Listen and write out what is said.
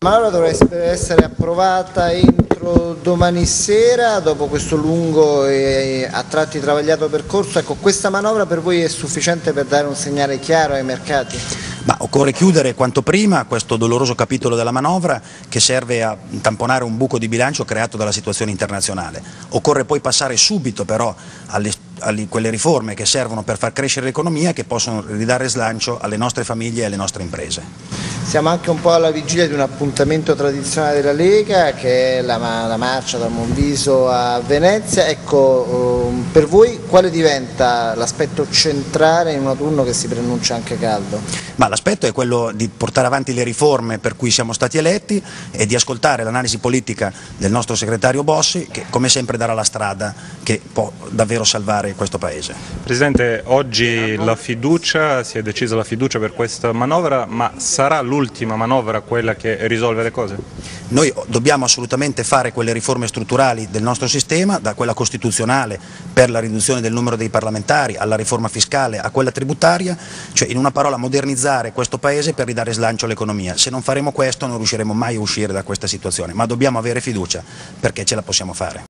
La manovra dovrebbe essere approvata entro domani sera, dopo questo lungo e a tratti travagliato percorso. Ecco, questa manovra per voi è sufficiente per dare un segnale chiaro ai mercati? Ma occorre chiudere quanto prima questo doloroso capitolo della manovra che serve a tamponare un buco di bilancio creato dalla situazione internazionale. Occorre poi passare subito però quelle riforme che servono per far crescere l'economia e che possono ridare slancio alle nostre famiglie e alle nostre imprese. Siamo anche un po' alla vigilia di un appuntamento tradizionale della Lega, che è la marcia da Monviso a Venezia. Ecco, per voi quale diventa l'aspetto centrale in un autunno che si preannuncia anche caldo? Ma l'aspetto è quello di portare avanti le riforme per cui siamo stati eletti e di ascoltare l'analisi politica del nostro segretario Bossi, che come sempre darà la strada che può davvero salvare questo Paese. Presidente, oggi si è decisa la fiducia per questa manovra, ma sarà l'ultima manovra quella che risolve le cose? Noi dobbiamo assolutamente fare quelle riforme strutturali del nostro sistema, da quella costituzionale per la riduzione del numero dei parlamentari, alla riforma fiscale, a quella tributaria, cioè in una parola modernizzare questo Paese per ridare slancio all'economia. Se non faremo questo non riusciremo mai a uscire da questa situazione, ma dobbiamo avere fiducia perché ce la possiamo fare.